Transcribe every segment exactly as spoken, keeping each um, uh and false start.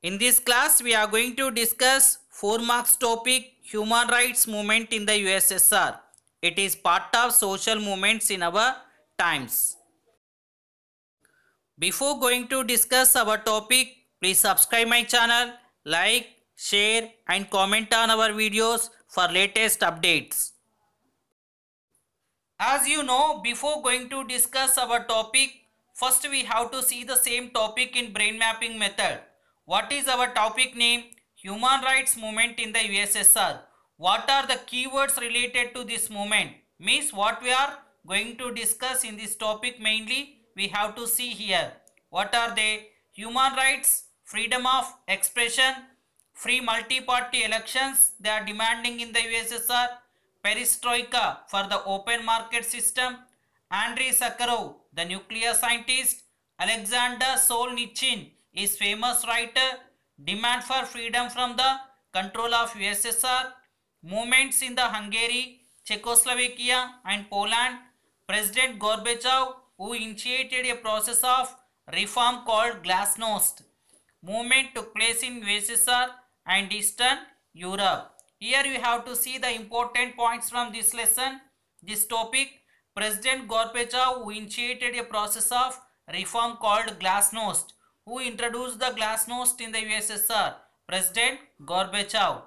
In this class, we are going to discuss four marks topic Human Rights Movement in the U S S R. It is part of social movements in our times. Before going to discuss our topic, please subscribe my channel, like, share and comment on our videos for latest updates. As you know, before going to discuss our topic, first we have to see the same topic in brain mapping method. What is our topic name? Human Rights Movement in the U S S R. What are the keywords related to this movement? Means what we are going to discuss in this topic mainly we have to see here. What are they? Human rights, freedom of expression, free multi-party elections they are demanding in the U S S R, perestroika for the open market system, Andrei Sakharov, the nuclear scientist, Alexander Solzhenitsyn is famous writer, demand for freedom from the control of U S S R, movements in the Hungary, Czechoslovakia and Poland, President Gorbachev who initiated a process of reform called Glasnost. Movement took place in U S S R and Eastern Europe. Here you have to see the important points from this lesson, this topic. President Gorbachev who initiated a process of reform called Glasnost. Who introduced the Glasnost in the U S S R? President Gorbachev.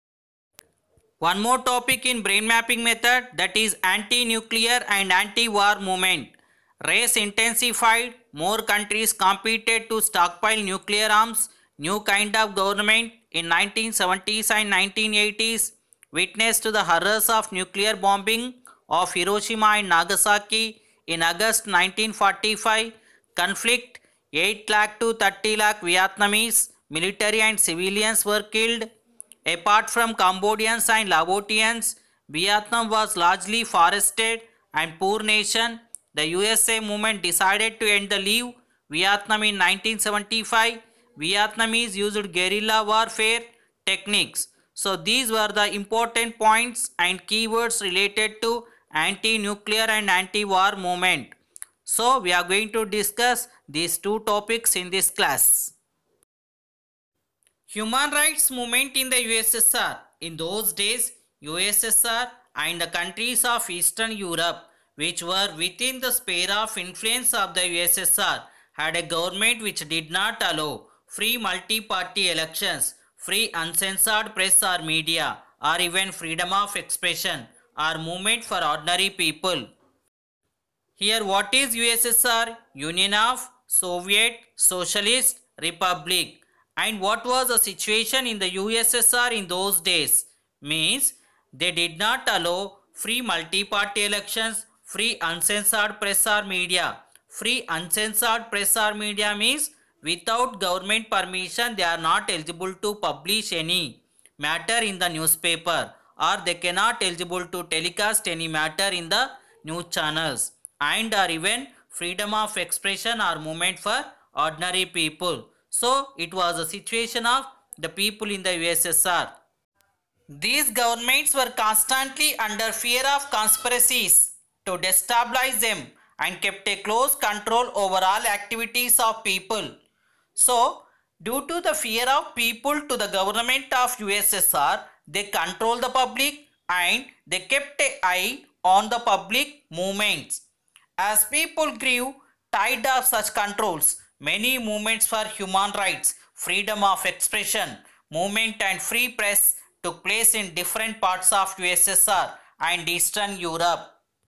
One more topic in brain mapping method, that is anti-nuclear and anti-war movement. Race intensified, more countries competed to stockpile nuclear arms, new kind of government in nineteen seventies and nineteen eighties witnessed the horrors of nuclear bombing of Hiroshima and Nagasaki in August nineteen forty-five. Conflict, eight lakh to thirty lakh Vietnamese military and civilians were killed. Apart from Cambodians and Laotians, Vietnam was largely forested and poor nation. The U S A movement decided to end the Leave Vietnam in nineteen seventy-five. Vietnamese used guerrilla warfare techniques. So these were the important points and keywords related to anti-nuclear and anti-war movement. So we are going to discuss these two topics in this class. Human rights movement in the U S S R. In those days, U S S R and the countries of Eastern Europe, which were within the sphere of influence of the U S S R, had a government which did not allow free multi-party elections, free uncensored press or media, or even freedom of expression or movement for ordinary people. Here what is U S S R? Union of Soviet Socialist Republic. And what was the situation in the U S S R in those days? Means they did not allow free multi-party elections, free uncensored press or media. Free uncensored press or media means without government permission they are not eligible to publish any matter in the newspaper, or they cannot eligible to telecast any matter in the news channels, and or even freedom of expression or movement for ordinary people. So it was a situation of the people in the U S S R. These governments were constantly under fear of conspiracies to destabilize them and kept a close control over all activities of people. So due to the fear of people to the government of U S S R, they control the public and they kept an eye on the public movements. As people grew tired of such controls, many movements for human rights, freedom of expression, movement and free press took place in different parts of U S S R and Eastern Europe.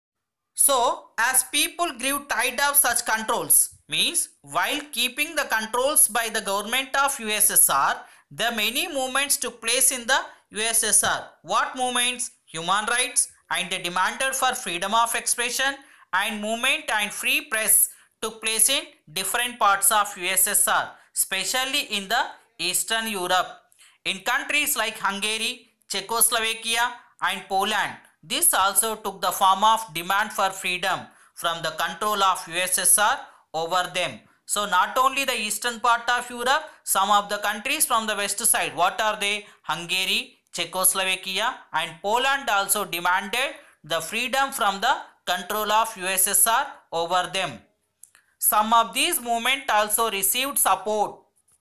So, as people grew tired of such controls, means while keeping the controls by the government of U S S R, the many movements took place in the U S S R. What movements? Human rights, and they demanded for freedom of expression and movement and free press took place in different parts of U S S R, especially in the Eastern Europe. In countries like Hungary, Czechoslovakia and Poland, this also took the form of demand for freedom from the control of U S S R over them. So not only the eastern part of Europe, some of the countries from the west side, what are they? Hungary, Czechoslovakia and Poland also demanded the freedom from the control of U S S R over them. Some of these movements also received support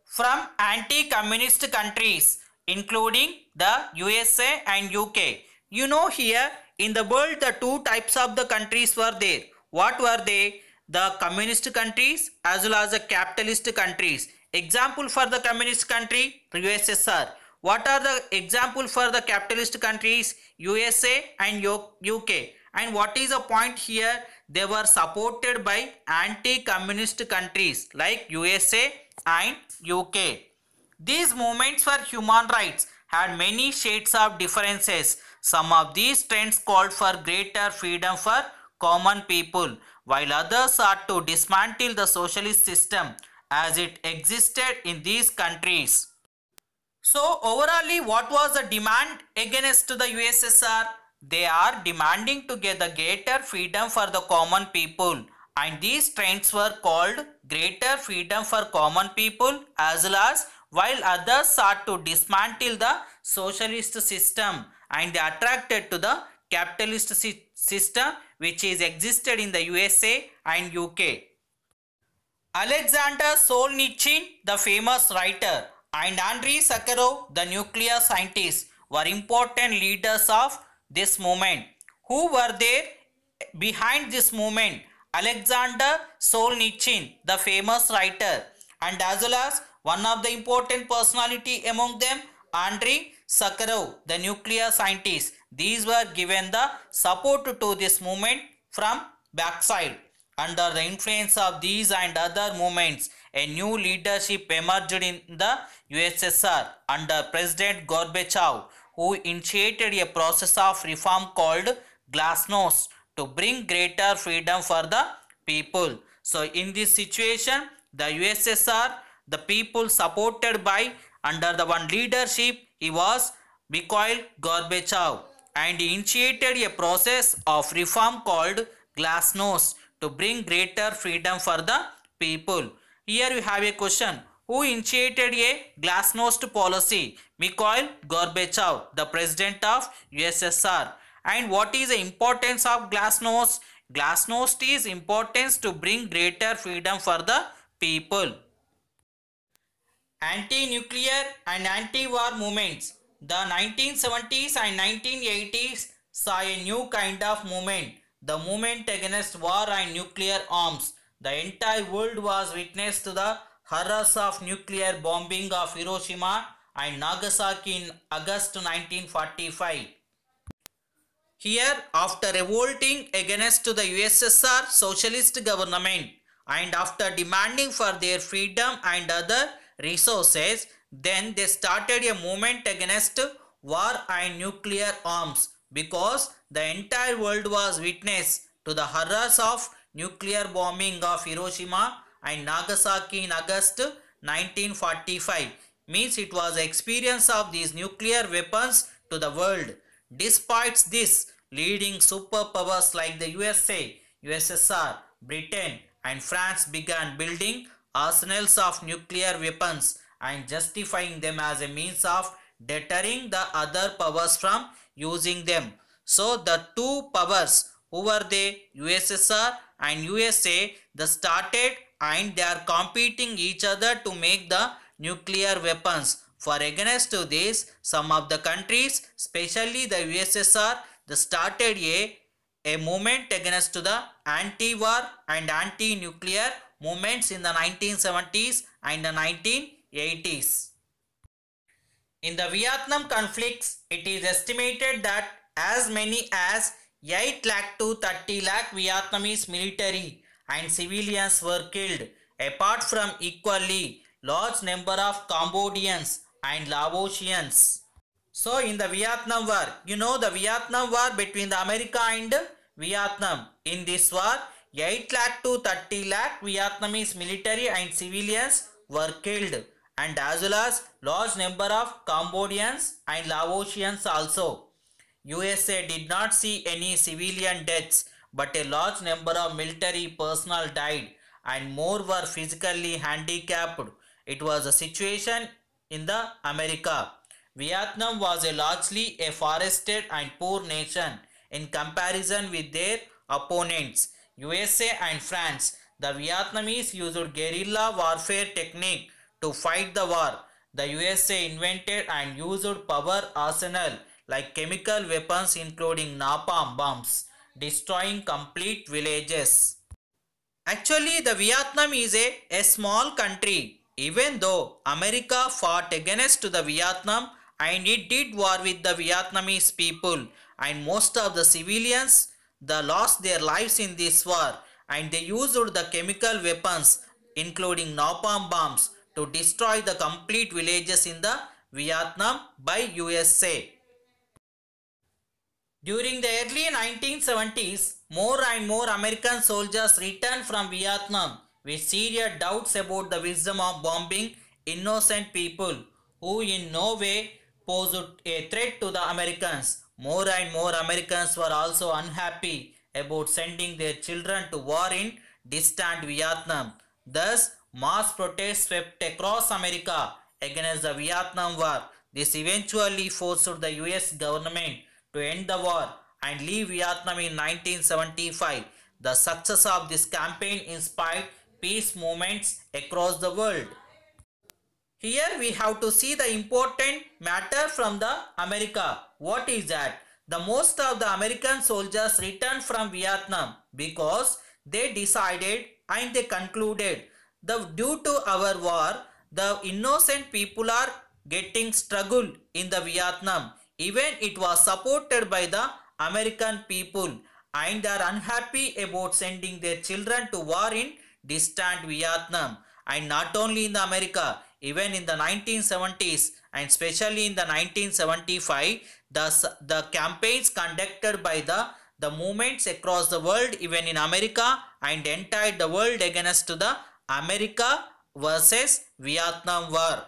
from anti-communist countries, including the U S A and U K. You know, here in the world the two types of the countries were there. What were they? The communist countries as well as the capitalist countries. Example for the communist country, U S S R. What are the example for the capitalist countries? U S A and U K. And what is the point here? They were supported by anti-communist countries like U S A and U K. These movements for human rights had many shades of differences. Some of these trends called for greater freedom for common people, while others are to dismantle the socialist system as it existed in these countries. So overall, what was the demand against the U S S R? They are demanding to get the greater freedom for the common people, and these trends were called greater freedom for common people as well as while others sought to dismantle the socialist system and they attracted to the capitalist system which is existed in the U S A and U K. Alexander Solzhenitsyn, the famous writer, and Andrei Sakharov, the nuclear scientist, were important leaders of this movement. Who were there behind this movement? Alexander Solzhenitsyn, the famous writer, and as well as one of the important personality among them, Andrei Sakharov, the nuclear scientist. These were given the support to this movement from backside. Under the influence of these and other movements, a new leadership emerged in the U S S R under President Gorbachev, who initiated a process of reform called Glasnost to bring greater freedom for the people. So in this situation, the U S S R, the people supported by under the one leadership, he was Mikhail Gorbachev, and he initiated a process of reform called Glasnost to bring greater freedom for the people. Here we have a question. Who initiated a Glasnost policy? Mikhail Gorbachev, the president of U S S R. And what is the importance of Glasnost? Glasnost is importance to bring greater freedom for the people. Anti-nuclear and anti-war movements. The nineteen seventies and nineteen eighties saw a new kind of movement. The movement against war and nuclear arms. The entire world was witness to the horrors of nuclear bombing of Hiroshima and Nagasaki in August nineteen forty-five. Here, after revolting against the U S S R socialist government and after demanding for their freedom and other resources, then they started a movement against war and nuclear arms because the entire world was witness to the horrors of nuclear bombing of Hiroshima and Nagasaki in August nineteen forty-five. Means it was the experience of these nuclear weapons to the world. Despite this, leading superpowers like the U S A, U S S R, Britain and France began building arsenals of nuclear weapons and justifying them as a means of deterring the other powers from using them. So the two powers, who were they? U S S R and U S A, they started and they are competing each other to make the nuclear weapons. For against to this, some of the countries, especially the U S S R, they started a, a movement against the anti-war and anti-nuclear movements in the nineteen seventies and the nineteen eighties. In the Vietnam conflicts, it is estimated that as many as eight lakh to thirty lakh Vietnamese military and civilians were killed, apart from equally large number of Cambodians and Laotians. So in the Vietnam War, you know the Vietnam War between the America and Vietnam. In this war, eight lakh to thirty lakh Vietnamese military and civilians were killed, and as well as large number of Cambodians and Laotians also. U S A did not see any civilian deaths, but a large number of military personnel died and more were physically handicapped. It was a situation in the America. Vietnam was a largely a forested and poor nation in comparison with their opponents, U S A and France. The Vietnamese used guerrilla warfare technique to fight the war. The U S A invented and used power arsenal like chemical weapons including napalm bombs, destroying complete villages. Actually, the Vietnam is a, a small country. Even though America fought against the Vietnam and it did war with the Vietnamese people, and most of the civilians they lost their lives in this war, and they used the chemical weapons including napalm bombs to destroy the complete villages in the Vietnam by U S A. During the early nineteen seventies, more and more American soldiers returned from Vietnam with serious doubts about the wisdom of bombing innocent people who in no way posed a threat to the Americans. More and more Americans were also unhappy about sending their children to war in distant Vietnam. Thus, mass protests swept across America against the Vietnam War. This eventually forced the U S government to end the war and leave Vietnam in nineteen seventy-five. The success of this campaign inspired peace movements across the world. Here we have to see the important matter from the America. What is that? The most of the American soldiers returned from Vietnam because they decided and they concluded that due to our war, the innocent people are getting struggled in the Vietnam. Even it was supported by the American people and they are unhappy about sending their children to war in distant Vietnam. And not only in the America, even in the nineteen seventies and especially in the nineteen seventy-five, the, the campaigns conducted by the, the movements across the world, even in America and entire the world against the America versus Vietnam War.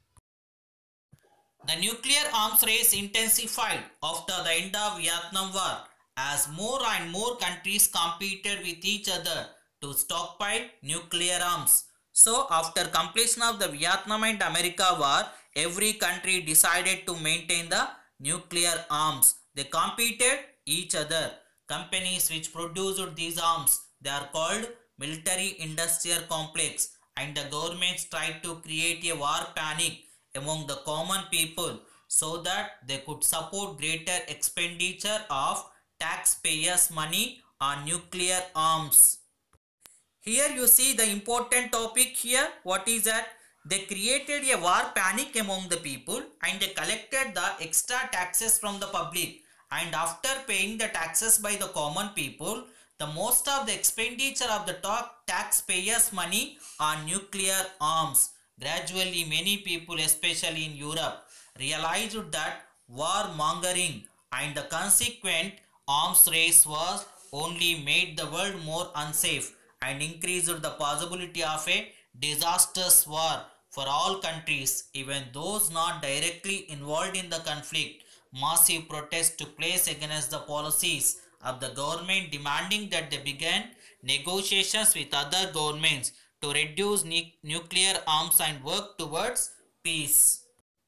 The nuclear arms race intensified after the end of Vietnam War as more and more countries competed with each other to stockpile nuclear arms. So after completion of the Vietnam and America War, every country decided to maintain the nuclear arms. They competed each other. Companies which produced these arms, they are called military industrial complex, and the governments tried to create a war panic among the common people so that they could support greater expenditure of taxpayers' money on nuclear arms. Here you see the important topic here. What is that? They created a war panic among the people and they collected the extra taxes from the public, and after paying the taxes by the common people, the most of the expenditure of the taxpayers' money on nuclear arms. Gradually, many people, especially in Europe, realized that warmongering and the consequent arms race was only made the world more unsafe and increased the possibility of a disastrous war for all countries, even those not directly involved in the conflict. Massive protests took place against the policies of the government, demanding that they begin negotiations with other governments to reduce nuclear arms and work towards peace.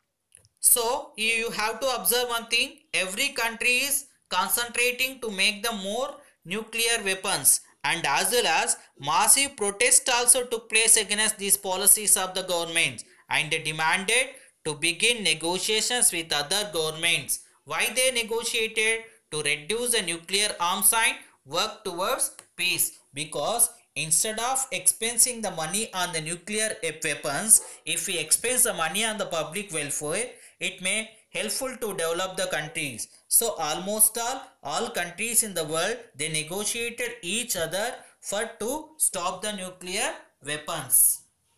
So, you have to observe one thing. Every country is concentrating to make the more nuclear weapons, and as well as massive protests also took place against these policies of the governments, and they demanded to begin negotiations with other governments. Why they negotiated? To reduce the nuclear arms and work towards peace. Because instead of expensing the money on the nuclear weapons, if we expense the money on the public welfare, it may helpful to develop the countries. So almost all, all countries in the world, they negotiated each other for to stop the nuclear weapons.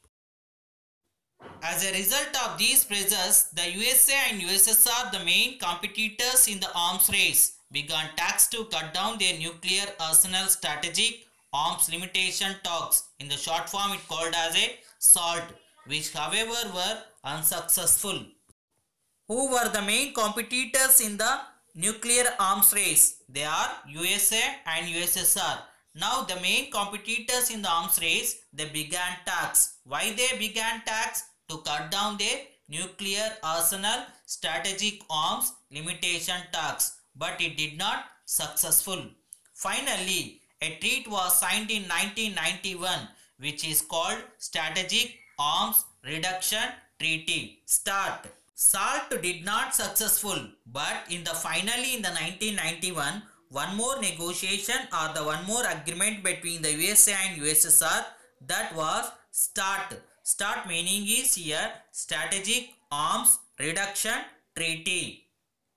As a result of these pressures, the U S A and U S S R, the main competitors in the arms race, began talks to cut down their nuclear arsenal. Strategic arms limitation talks, in the short form it called as a SALT, which however were unsuccessful. Who were the main competitors in the nuclear arms race? They are U S A and U S S R. Now the main competitors in the arms race, they began talks. Why they began talks? To cut down their nuclear arsenal. Strategic arms limitation talks, but it did not successful. Finally, a treaty was signed in nineteen ninety-one, which is called Strategic Arms Reduction Treaty. Start. SALT did not successful, but in the finally in the nineteen ninety-one, one more negotiation or the one more agreement between the U S A and U S S R, that was START. START meaning is here Strategic Arms Reduction Treaty.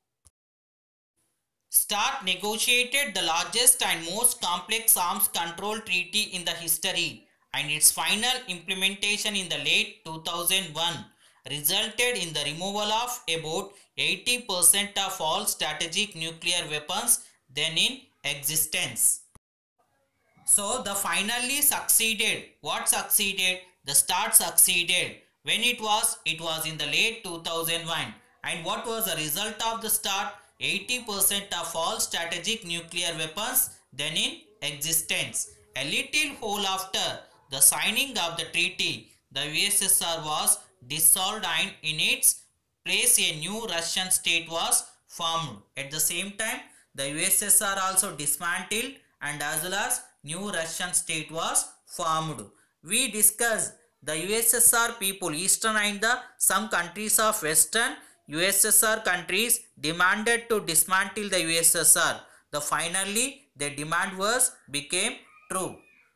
START negotiated the largest and most complex arms control treaty in the history, and its final implementation in the late two thousand one resulted in the removal of about eighty percent of all strategic nuclear weapons then in existence. So the finally succeeded. What succeeded? The START succeeded. When it was? It was in the late two thousand one. And what was the result of the START? eighty percent of all strategic nuclear weapons then in existence. A little while after the signing of the treaty, the U S S R was dissolved and in its place a new Russian state was formed. At the same time, the U S S R also dismantled and as well as new Russian state was formed. We discussed the U S S R people, Eastern and the some countries of Western U S S R countries demanded to dismantle the U S S R. The finally their demand was became true.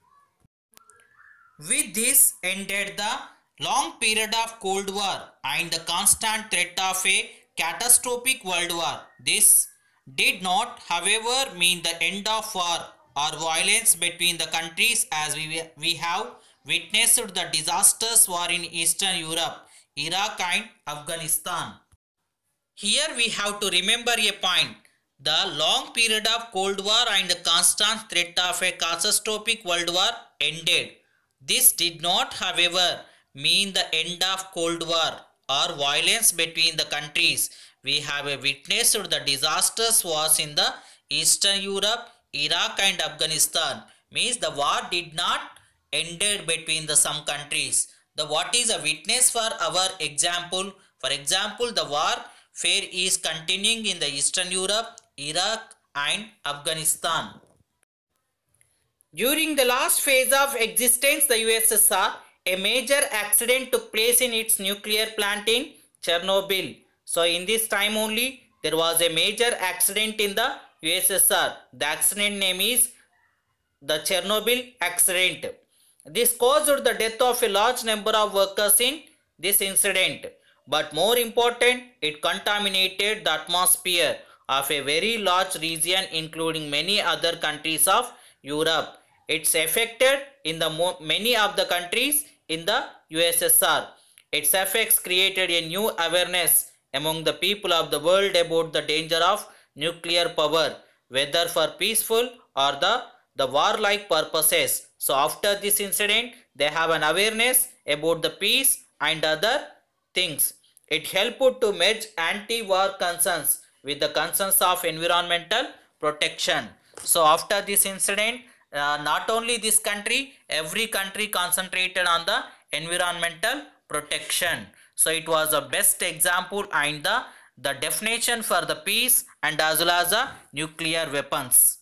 With this ended the long period of Cold War and the constant threat of a catastrophic world war. This did not, however, mean the end of war or violence between the countries, as we, we have witnessed the disastrous war in Eastern Europe, Iraq and Afghanistan. Here we have to remember a point. The long period of Cold War and the constant threat of a catastrophic world war ended. This did not, however, mean the end of Cold War or violence between the countries. We have witnessed the disastrous wars in the Eastern Europe, Iraq and Afghanistan. Means the war did not ended between the some countries. The what is a witness for our example? For example, the warfare is continuing in the Eastern Europe, Iraq and Afghanistan. During the last phase of existence, the U S S R, a major accident took place in its nuclear plant in Chernobyl. So in this time only, there was a major accident in the U S S R. The accident name is the Chernobyl accident. This caused the death of a large number of workers in this incident. But more important, it contaminated the atmosphere of a very large region including many other countries of Europe. It's affected in the many of the countries in the U S S R. Its effects created a new awareness among the people of the world about the danger of nuclear power, whether for peaceful or the, the warlike purposes. So after this incident, they have an awareness about the peace and other things. It helped to merge anti-war concerns with the concerns of environmental protection. So after this incident, uh, not only this country, every country concentrated on the environmental protection. So it was a best example and the, the definition for the peace and as well as the nuclear weapons.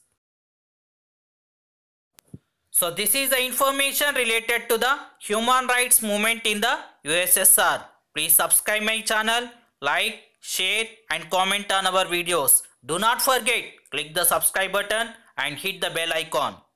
So this is the information related to the human rights movement in the U S S R. Please subscribe my channel, like, share and comment on our videos. Do not forget, click the subscribe button and hit the bell icon.